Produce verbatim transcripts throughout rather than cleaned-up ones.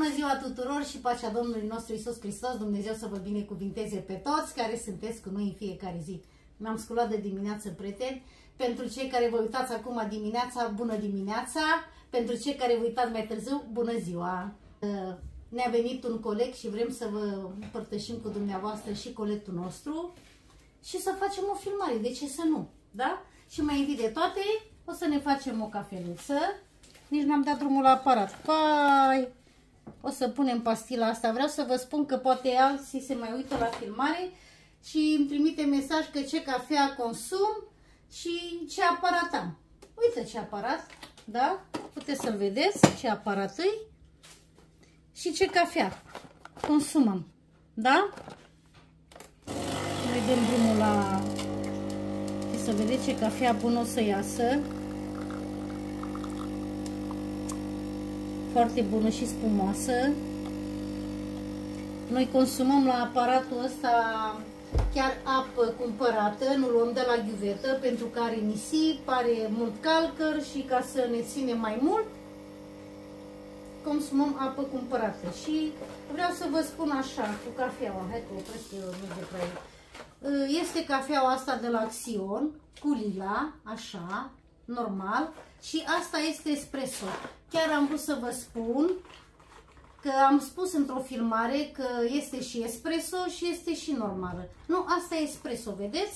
Bună ziua tuturor și pacea Domnului nostru Iisus Hristos, Dumnezeu să vă binecuvinteze pe toți care sunteți cu noi în fiecare zi. M-am sculat de dimineață, prieteni. Pentru cei care vă uitați acum dimineața, bună dimineața. Pentru cei care vă uitați mai târziu, bună ziua. Ne-a venit un coleg și vrem să vă împărtășim cu dumneavoastră și colectul nostru și să facem o filmare, de ce să nu, da? Și mai întâi de toate, o să ne facem o cafeluță. Nici n-am dat drumul la aparat. Pai! O să punem pastila asta. Vreau să vă spun că poate alții se mai uită la filmare și îmi trimite mesaj că ce cafea consum și ce aparat am. Uite ce aparat, da? Puteți să-l vedeți, ce aparat îi și ce cafea consumăm, da? Noi dăm drumul la... Și să vedeți ce cafea bună o să iasă. Foarte bună și spumoasă. Noi consumăm la aparatul ăsta chiar apă cumpărată, nu luăm de la ghiuvetă pentru că are nisip, are mult calcăr și ca să ne ține mai mult, consumăm apă cumpărată. Și vreau să vă spun așa, cu cafeaua, hai că opresc eu nu de prea. Este cafeaua asta de la Axion, cu lila, așa, normal, și asta este espresso. Chiar am vrut să vă spun că am spus într-o filmare că este și espresso și este și normală. Nu, asta e espresso, vedeți?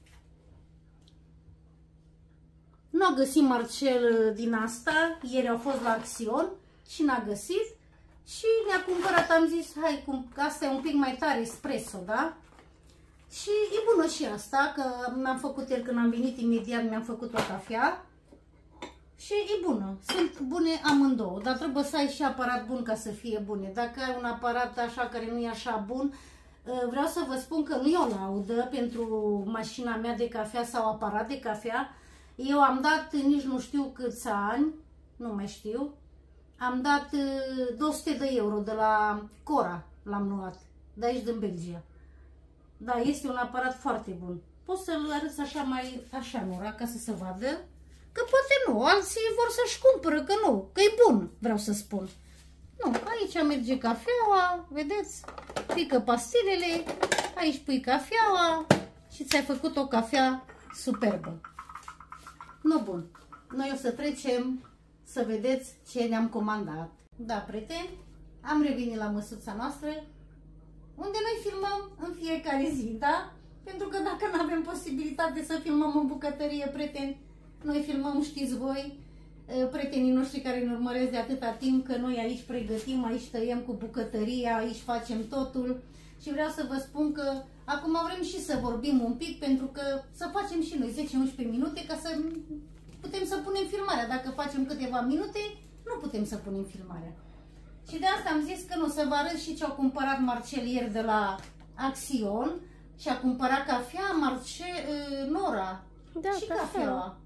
Nu a găsit Marcel din asta, ieri au fost la Axion și n-a găsit și ne-a cumpărat, am zis, hai, cum, asta e un pic mai tare, espresso, da? Și e bună și asta, că mi-am făcut el când am venit imediat, mi-am făcut o cafea. Și e bună, sunt bune amândouă, dar trebuie să ai și aparat bun ca să fie bune. Dacă ai un aparat așa care nu e așa bun, vreau să vă spun că nu e o laudă pentru mașina mea de cafea sau aparat de cafea. Eu am dat nici nu știu câți ani, nu mai știu, am dat două sute de euro de la Cora, l-am luat, de aici din Belgia. Da, este un aparat foarte bun. Poți să-l arăți așa mai, așa, Nora, ca să se vadă. Că poate nu, alții vor să-și cumpără, că nu, că e bun, vreau să spun. Nu, aici merge cafeaua, vedeți? Pică pastilele, aici pui cafeaua și ți-ai făcut o cafea superbă. Nu, bun. Noi o să trecem să vedeți ce ne-am comandat. Da, prieteni, am revenit la măsuța noastră, unde noi filmăm în fiecare zi, da? Pentru că dacă nu avem posibilitate să filmăm în bucătărie, prieteni, noi filmăm, știți voi, prietenii noștri care ne urmăresc de atâta timp, că noi aici pregătim, aici tăiem cu bucătăria, aici facem totul. Și vreau să vă spun că acum vrem și să vorbim un pic, pentru că să facem și noi zece unsprezece minute ca să putem să punem filmarea. Dacă facem câteva minute, nu putem să punem filmarea. Și de asta am zis că nu, să vă arăt și ce a cumpărat Marcel ieri de la Axion. Și a cumpărat cafea, Marcel, Nora, da, și cafeaua.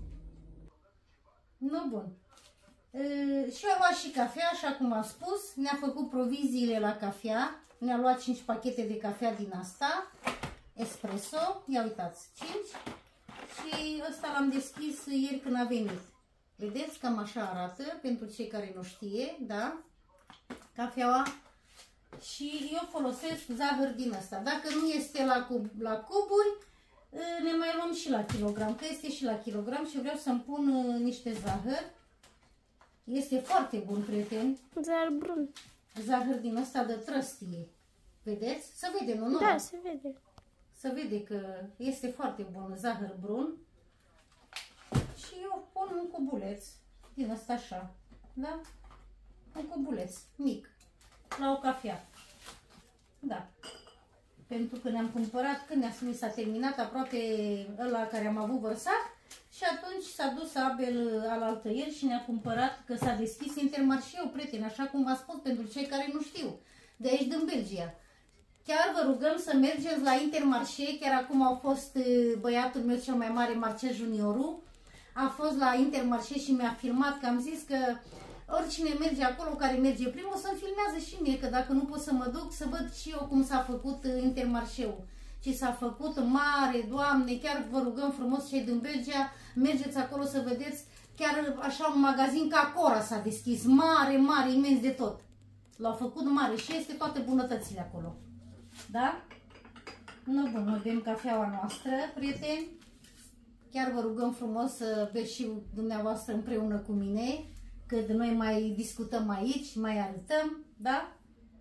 Nu, bun. E, și a luat și cafea, așa cum am spus. Ne-a făcut proviziile la cafea. Ne-a luat cinci pachete de cafea din asta. Espresso. Ia uitați, cinci. Și ăsta l-am deschis ieri când a venit. Vedeți? Cam așa arată, pentru cei care nu știe, da? Cafeaua. Și eu folosesc zahăr din ăsta. Dacă nu este la, cub, la cuburi, ne mai luăm și la kilogram, că este și la kilogram și vreau să-mi pun uh, niște zahăr. Este foarte bun, prieteni. Zahăr brun. Zahăr din ăsta de trăstie. Vedeți? Se vede, nu? Da, se vede. Se vede că este foarte bun zahăr brun. Și eu pun un cubuleț din ăsta așa. Da? Un cubuleț mic. La o cafea. Da. Pentru că ne-am cumpărat, când ne-a s-a terminat aproape ăla care am avut vărsat și atunci s-a dus Abel alaltă ieri și ne-a cumpărat, că s-a deschis Intermarché, prieteni, așa cum v-am spus pentru cei care nu știu, de aici din Belgia. Chiar vă rugăm să mergeți la Intermarché, chiar acum au fost băiatul meu cel mai mare, Marcel Juniorul, a fost la Intermarché și mi-a filmat, că am zis că oricine merge acolo, care merge primul, să-mi filmează și mie, că dacă nu pot să mă duc, să văd și eu cum s-a făcut Intermarché-ul. Și s-a făcut mare, Doamne, chiar vă rugăm frumos cei din Belgia, mergeți acolo să vedeți, chiar așa un magazin ca Cora s-a deschis, mare, mare, imens de tot. L-au făcut mare și este toate bunătățile acolo. Da? Nu, bun, noi bem cafeaua noastră, prieteni. Chiar vă rugăm frumos să beți și dumneavoastră împreună cu mine, că noi mai discutăm aici, mai arătăm, da?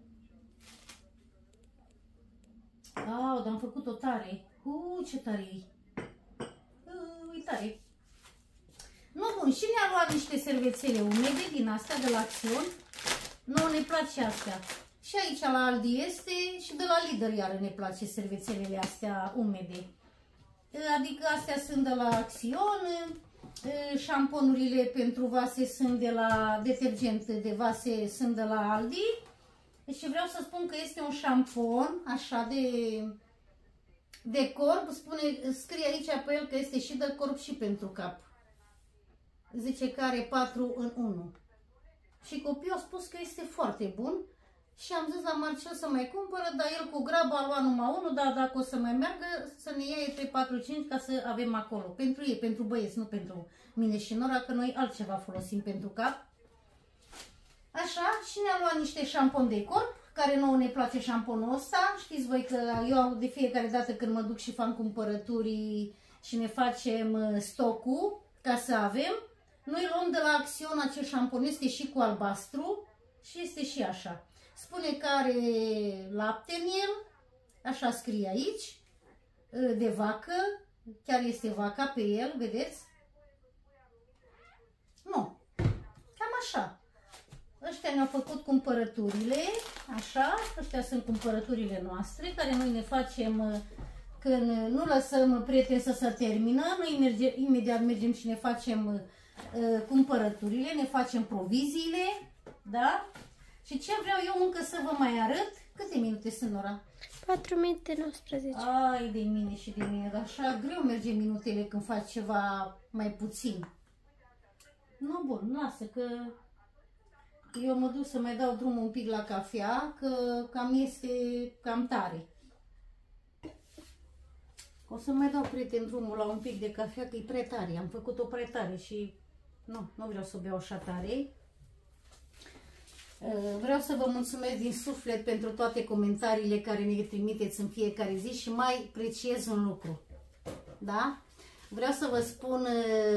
Au, dar am făcut-o tare. Uuu, ce tare e. Uuu, e tare. Nu, bun, și ne-a luat niște servețele umede din astea de la Acțion. Nouă ne place astea. Și aici la Aldi este și de la Lidl iară ne place servețelele astea umede. Adică astea sunt de la Acțion, șamponurile pentru vase sunt de la detergent de vase sunt de la Aldi. Deci vreau să spun că este un șampon așa de, de corp, spune, scrie aici pe el că este și de corp și pentru cap. Zice că are patru în unu. Și copiii au spus că este foarte bun. Și am zis la Marcel să mai cumpără, dar el cu grabă a luat numai unul, dar dacă o să mai meargă, să ne ia trei patru cinci ca să avem acolo. Pentru ei, pentru băieți, nu pentru mine și Nora, că noi altceva folosim pentru cap. Așa, și ne-am luat niște șampon de corp, care nouă ne place șamponul ăsta. Știți voi că eu de fiecare dată când mă duc și fac cumpărături și ne facem stocul ca să avem, noi luăm de la Acțion acel șampon, este și cu albastru și este și așa. Spune că are lapte în el, așa scrie aici, de vacă, chiar este vaca pe el, vedeți? Nu, cam așa. Ăștia ne-au făcut cumpărăturile, așa, ăștia sunt cumpărăturile noastre, care noi ne facem când nu lăsăm prieteni să se termină, noi merge, imediat mergem și ne facem uh, cumpărăturile, ne facem proviziile, da? Și ce vreau eu încă să vă mai arăt, câte minute sunt, Nora? patru minute nouăsprezece. Ai de mine și de mine, dar așa greu merge minutele când faci ceva mai puțin. Nu, bun, lasă că eu mă duc să mai dau drumul un pic la cafea, că cam este cam tare. O să mai dau, prieten, drumul la un pic de cafea, că e prea tare. Am făcut-o prea tare și nu, nu vreau să o beau așa tare. Vreau să vă mulțumesc din suflet pentru toate comentariile care ne trimiteți în fiecare zi și mai preciez un lucru. Da? Vreau să vă spun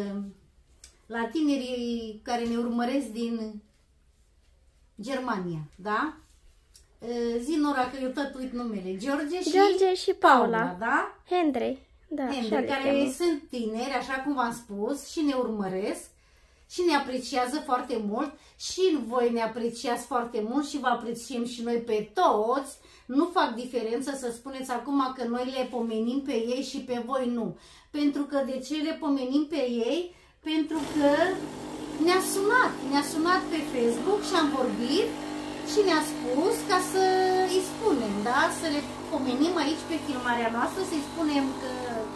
la tinerii care ne urmăresc din Germania, da? Zi, Nora, că eu tot uit numele. George și, George și Paula. Paula, da? Henry, da, Henry, care sunt tineri, așa cum v-am spus, și ne urmăresc și ne apreciază foarte mult și voi ne apreciați foarte mult și vă apreciem și noi pe toți. Nu fac diferență să spuneți acum că noi le pomenim pe ei și pe voi nu. Pentru că de ce le pomenim pe ei? Pentru că ne-a sunat, ne-a sunat pe Facebook și am vorbit și ne-a spus ca să îi spunem, da? Să le pomenim aici pe filmarea noastră, să-i spunem că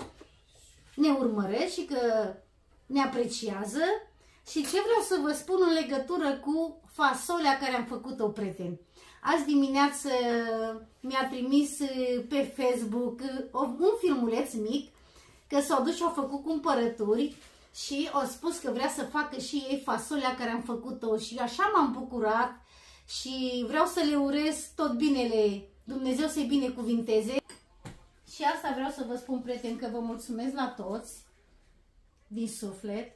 ne urmăresc și că ne apreciază. Și ce vreau să vă spun în legătură cu fasolea care am făcut-o, prieteni. Azi dimineață mi-a trimis pe Facebook un filmuleț mic, că s-au dus și au făcut cumpărături și au spus că vrea să facă și ei fasolea care am făcut-o și așa m-am bucurat și vreau să le urez tot binele, Dumnezeu să-i binecuvinteze. Și asta vreau să vă spun, prieteni, că vă mulțumesc la toți din suflet,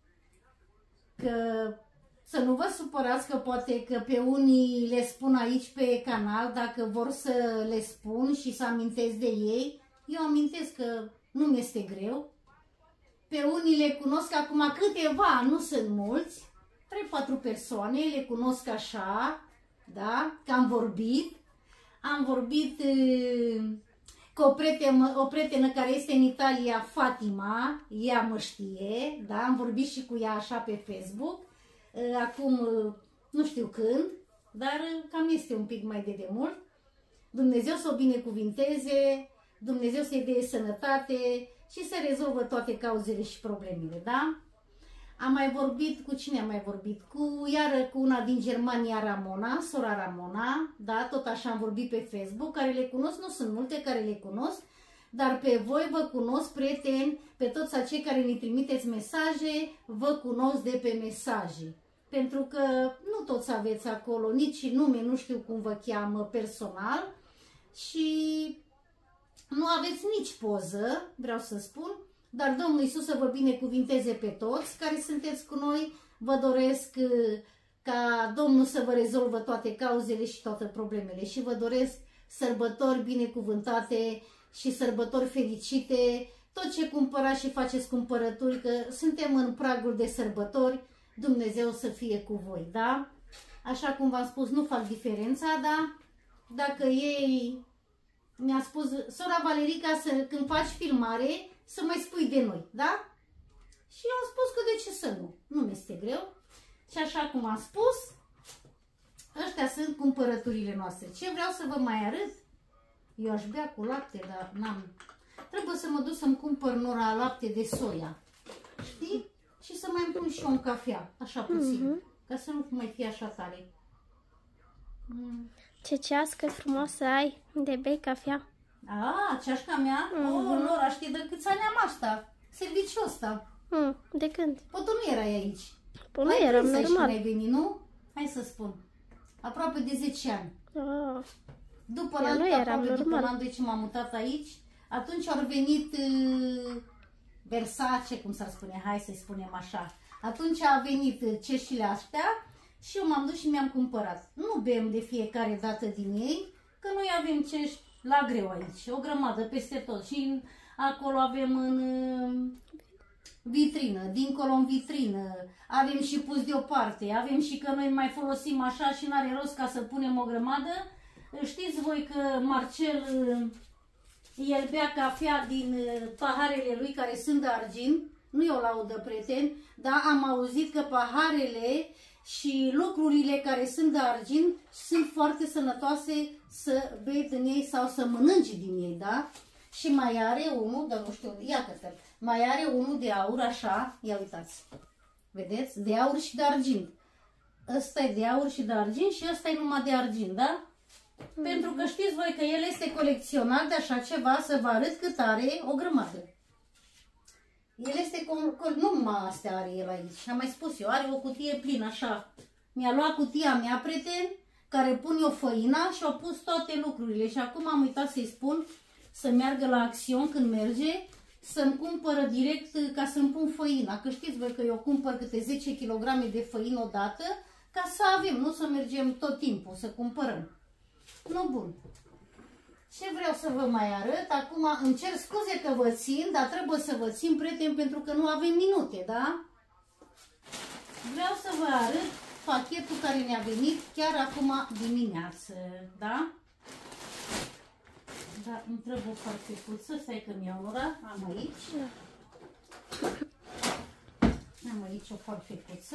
că să nu vă supărați că poate că pe unii le spun aici pe canal, dacă vor să le spun și să amintesc de ei, eu amintesc că nu mi este greu. Pe unii le cunosc acum câteva, nu sunt mulți, trei patru persoane, le cunosc așa, da, că am vorbit. Am vorbit uh, cu o prietenă, o prietenă care este în Italia, Fatima, ea mă știe, da, am vorbit și cu ea așa pe Facebook, uh, acum uh, nu știu când, dar uh, cam este un pic mai de demult. Dumnezeu să o binecuvinteze, Dumnezeu să-i dea sănătate și să rezolvă toate cauzele și problemele, da? Am mai vorbit, cu cine am mai vorbit? Cu, iară cu una din Germania, Ramona, sora Ramona, da? Tot așa am vorbit pe Facebook, care le cunosc, nu sunt multe care le cunosc, dar pe voi vă cunosc, prieteni, pe toți acei care ne trimiteți mesaje, vă cunosc de pe mesaje. Pentru că nu toți aveți acolo nici nume, nu știu cum vă cheamă personal și nu aveți nici poză, vreau să spun, dar Domnul Iisus să vă binecuvinteze pe toți care sunteți cu noi. Vă doresc ca Domnul să vă rezolvă toate cauzele și toate problemele și vă doresc sărbători binecuvântate și sărbători fericite. Tot ce cumpărați și faceți cumpărături, că suntem în pragul de sărbători, Dumnezeu să fie cu voi, da? Așa cum v-am spus, nu fac diferența, da? Dacă ei, mi-a spus sora Valerica, să, când faci filmare, să mai spui de noi, da? Și eu am spus că de ce să nu? Nu mi-este greu. Și așa cum am spus, ăștia sunt cumpărăturile noastre. Ce vreau să vă mai arăt? Eu aș bea cu lapte, dar n-am... Trebuie să mă duc să-mi cumpăr, Nora, lapte de soia. Știi? Și să mai pun și eu un cafea, așa puțin. Mm -hmm. Ca să nu mai fie așa tare. Mm. Ce cească frumoasă ai de bei cafea. A, ceașca mea? Mm -hmm. Oh, Nora, știi de câți ani am asta? Serviciul ăsta. Mm, de când? Păi tu nu erai aici. Păi nu eram, normal. Ai venit, nu? Hai să spun. Aproape de zece ani. Oh. După la după l'an doi ce m-am mutat aici, atunci au venit uh, Versace, cum s-ar spune, hai să-i spunem așa. Atunci a venit uh, ceștile astea și eu m-am dus și mi-am cumpărat. Nu bem de fiecare dată din ei, că noi avem cești la greu aici, o grămadă peste tot. Și acolo avem în uh, vitrină, dincolo în vitrină, avem și pus deoparte, avem și că noi mai folosim așa și n-are rost ca să punem o grămadă. Știți voi că Marcel, el bea cafea din paharele lui care sunt de argint, nu e o laudă, prieten, dar am auzit că paharele și lucrurile care sunt de argint sunt foarte sănătoase să bei din ei sau să mănânci din ei, da? Și mai are unul, dar nu știu, iată-te, mai are unul de aur așa, ia uitați, vedeți? De aur și de argint. Ăsta e de aur și de argint și ăsta e numai de argint, da? Mm-hmm. Pentru că știți voi că el este colecționat de așa ceva, să vă arăt cât are, o grămadă. El este, nu numai astea are el aici, am mai spus eu, are o cutie plină așa. Mi-a luat cutia mea, prieten, care pun eu făina și au pus toate lucrurile. Și acum am uitat să-i spun să meargă la Action când merge, să-mi cumpără direct ca să-mi pun făina. Că știți voi că eu cumpăr câte zece kilograme de făină odată, ca să avem, nu să mergem tot timpul, să cumpărăm. Nu, bun. Ce vreau să vă mai arăt? Acum îmi cer scuze că vă țin, dar trebuie să vă țin, prieteni, pentru că nu avem minute, da? Vreau să vă arăt pachetul care ne-a venit chiar acum dimineață, da? Da, îmi trebuie o farfecuță, stai că mi-au luat, am aici. Am aici o farfecuță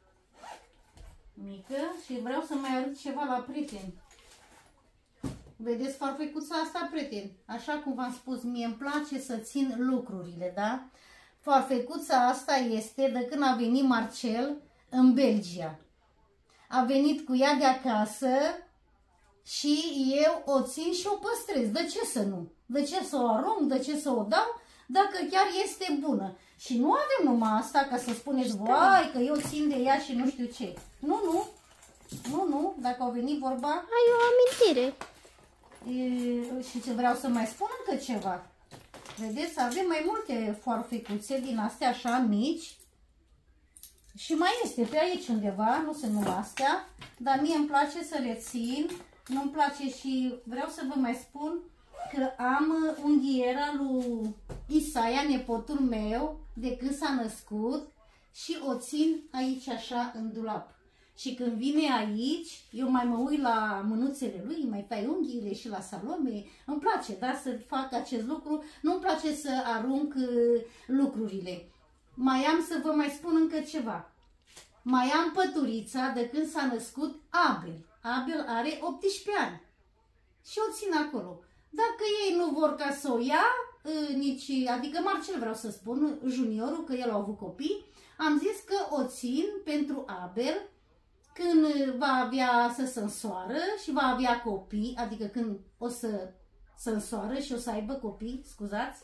mică și vreau să mai arăt ceva la prieteni. Vedeți farfecuța asta, prieteni? Așa cum v-am spus, mie îmi place să țin lucrurile, da? Farfecuța asta este de când a venit Marcel în Belgia. A venit cu ea de acasă și eu o țin și o păstrez. De ce să nu? De ce să o arunc? De ce să o dau? Dacă chiar este bună. Și nu avem numai asta ca să spuneți, vai, că eu țin de ea și nu știu ce. Nu, nu. Nu, nu. Dacă au venit vorba... Ai o amintire. E, și ce vreau să mai spun încă ceva. Vedeți, avem mai multe farfecuțe din astea așa mici. Și mai este pe aici undeva, nu sunt numai astea, dar mie îmi place să le țin. Nu-mi place și vreau să vă mai spun că am unghiera lui Isaia, nepotul meu, de când s-a născut și o țin aici așa în dulap. Și când vine aici, eu mai mă uit la mânuțele lui, mai tai unghiile și la Salome. Îmi place, da, să fac acest lucru. Nu-mi place să arunc uh, lucrurile. Mai am să vă mai spun încă ceva. Mai am păturița de când s-a născut Abel. Abel are optsprezece ani. Și o țin acolo. Dacă ei nu vor ca să o ia, uh, nici, adică Marcel vreau să spun, juniorul, că el a avut copii, am zis că o țin pentru Abel, când va avea să se însoară și va avea copii, adică când o să se însoară și o să aibă copii, scuzați,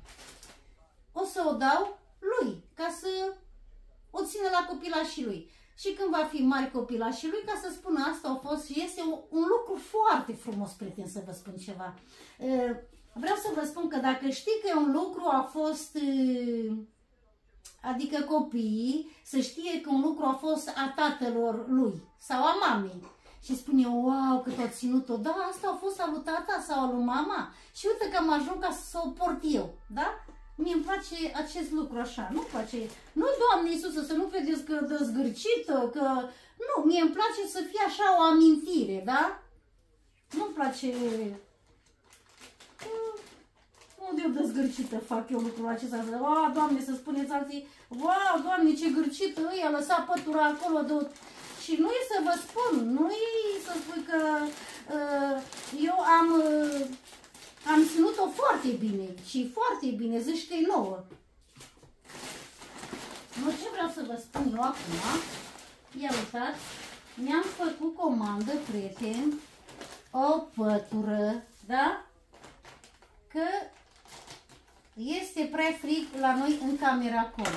o să o dau lui, ca să o țină la copilașii lui. și când va fi mare copilașii lui, ca să spună asta a fost și este un, un lucru foarte frumos, prieten, să vă spun ceva. Vreau să vă spun că dacă știi că un lucru a fost, adică copiii, să știe că un lucru a fost a tatălor lui sau a mamei. Și spune, wow, cât a ținut-o, da, asta a fost a lui tata sau a lui mama. Și uite că am ajuns ca să o port eu, da? Mie îmi place acest lucru așa, nu place, nu, Doamne Iisuse, să nu credeți că dă zgârcită, că, nu, mie îmi place să fie așa o amintire, da? Nu-mi place, unde eu dă zgârcită fac eu lucrul acesta, wow, Doamne, să spuneți alții, wow, Doamne, ce gârcită, îi a lăsat pătura acolo de... Și nu e să vă spun, nu e să spui că uh, eu am... Uh, Am ținut-o foarte bine și foarte bine, zici că e nouă. Nu, ce vreau să vă spun eu acum, ia uitați, mi-am făcut comandă, prieten, o pătură, da? Că este prea frig la noi în camera acolo.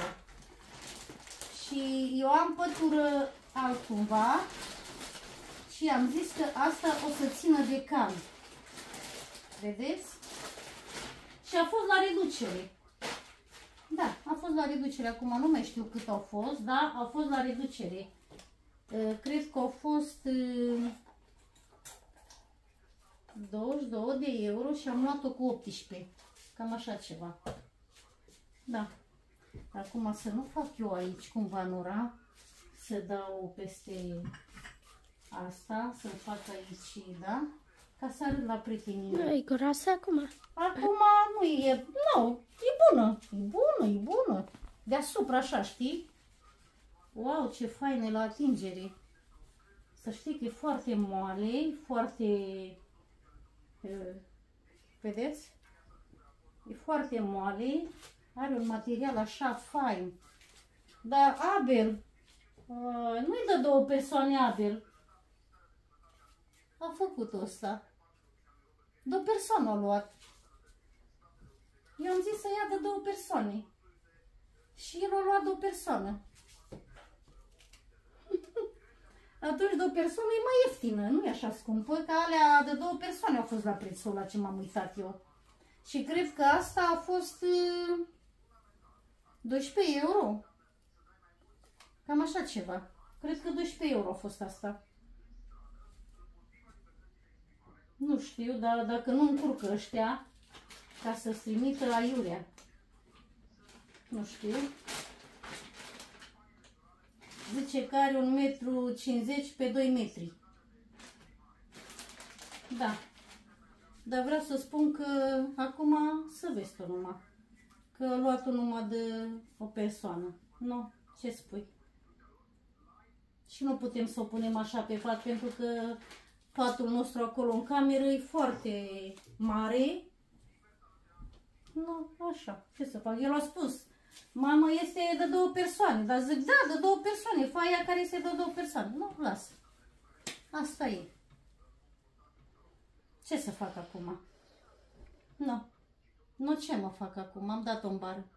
Și eu am pătură altcumva și am zis că asta o să țină de cald. Vedeți? Și a fost la reducere. Da, a fost la reducere. Acum nu mai știu cât au fost, da? A fost la reducere. Cred că au fost douăzeci și doi de euro și am luat-o cu optsprezece. Cam așa ceva. Da. Acum să nu fac eu aici cumva nora, să dau peste asta, să fac aici, da? Ca să arăt la prietenii. Nu, e groasă acum. Acum nu e, nu, e bună, e bună, e bună. Deasupra așa, știi? Wow, ce fain e la atingere. Să știi că e foarte moale, foarte, vedeți? E foarte moale, are un material așa fain. Dar Abel, nu-i de două persoane Abel. A făcut ăsta. De o persoană a luat. Eu am zis să ia de două persoane. Și el a luat de o persoană. Atunci de o persoană e mai ieftină, nu e așa scumpă, că alea de două persoane au fost la prețul ăla ce m-am uitat eu. Și cred că asta a fost doisprezece euro. Cam așa ceva. Cred că doisprezece euro a fost asta. Nu știu, dar dacă nu încurcă ăștia ca să-ți trimită aiurea. Nu știu. Zice că are un metru cincizeci pe doi metri. Da. Dar vreau să spun că acum să vezi tu numai. Că a luat-o numai de o persoană. Nu? Ce spui? Și nu putem să o punem așa pe pat pentru că patul nostru acolo în cameră e foarte mare. Nu, așa. Ce să fac? El a spus. Mama este de două persoane. Dar zic, da, de două persoane. Fă aia care este de două persoane. Nu, lasă. Asta e. Ce să fac acum? Nu. Nu, ce mă fac acum? Am dat-o în bară.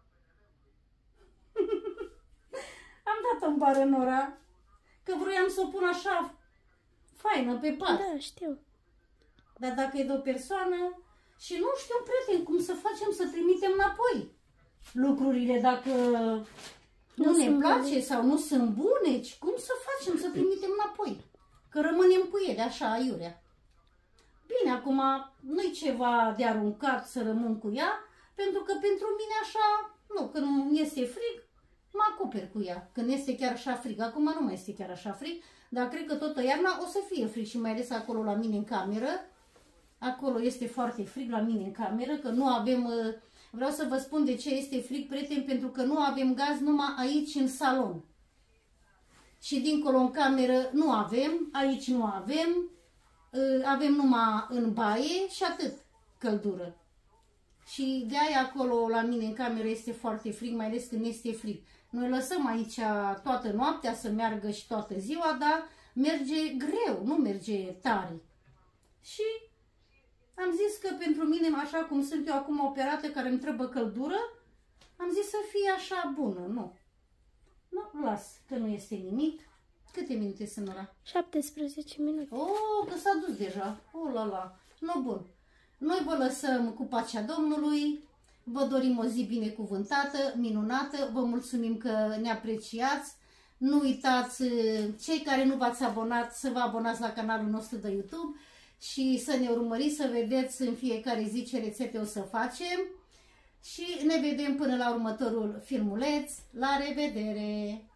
Am dat-o în bară, Nora. Că vroiam să o pun așa faină pe pat. Da, știu. Dar dacă e de o persoană și nu știu, prieten, cum să facem să trimitem înapoi lucrurile dacă nu, nu ne place bune. Sau nu sunt bune, cum să facem să trimitem înapoi? Că rămânem cu ele așa, aiurea. Bine, acum nu-i ceva de aruncat să rămân cu ea, pentru că pentru mine așa, nu, când este frig, mă acoper cu ea. Când este chiar așa frig, acum nu mai este chiar așa frig, dar cred că toată iarna o să fie frig și mai ales acolo la mine în cameră. Acolo este foarte frig la mine în cameră, că nu avem... Vreau să vă spun de ce este frig, prieten, pentru că nu avem gaz numai aici în salon. Și dincolo în cameră nu avem, aici nu avem, avem numai în baie și atât căldură. Și de aia acolo la mine în cameră este foarte frig, mai ales când este frig. Noi lăsăm aici toată noaptea să meargă și toată ziua, dar merge greu, nu merge tare. Și am zis că pentru mine, așa cum sunt eu acum operată, care îmi trebuie căldură, am zis să fie așa bună, nu. Nu, las, că nu este nimic. Câte minute sunt ora? șaptesprezece minute. Oh, că s-a dus deja. Oh, la la. No, bun. Noi vă lăsăm cu pacea Domnului. Vă dorim o zi binecuvântată, minunată. Vă mulțumim că ne apreciați. Nu uitați, cei care nu v-ați abonat, să vă abonați la canalul nostru de YouTube și să ne urmăriți, să vedeți în fiecare zi ce rețete o să facem. Și ne vedem până la următorul filmuleț. La revedere!